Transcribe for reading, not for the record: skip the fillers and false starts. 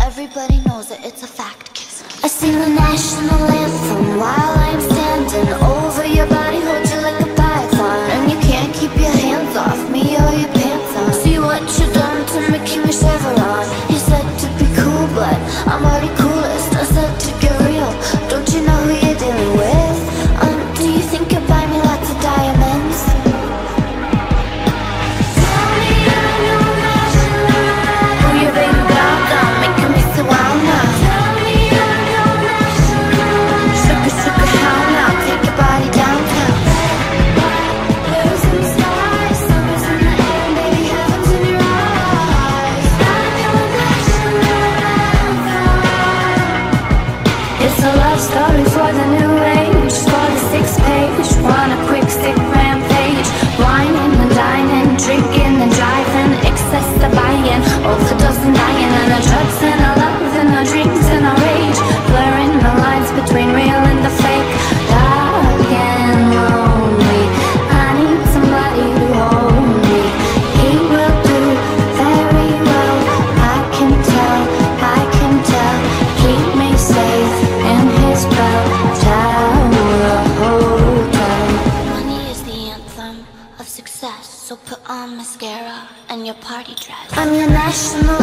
Everybody knows it, it's a fact. Kiss, kiss. I sing the national anthem while I'm standing over your body, hold you like a python, and you can't keep your hands off me or your pants on. See what you done to me, keep me Chevron. You said to be cool, but I'm already coolest. I said to get real, don't you know who you're dealing with? Do you think you'll buy me lots of diamonds? Tell me I'm your national. Who you bring down, down, making me so wild now. Tell me I'm your national. Sugar, sugar, how now? Take your body downtown. Blues in the sky, summer's in the air, baby, heaven's in your eyes. I'm your national anthem. It's a love story for the new age, for the 6th page. Want a quick sick rampage, whining and dining, drinking and driving, excess the buying, overdose and dying, and the drugs and the love and the dreams and the rage, blurring the lines between real and the fake. Dark and lonely, I need somebody to hold me. He will do very well, I can tell, I can tell. Keep me safe in his bell tower hotel. Money is the anthem of success, so put on mascara and your party dress. I'm your national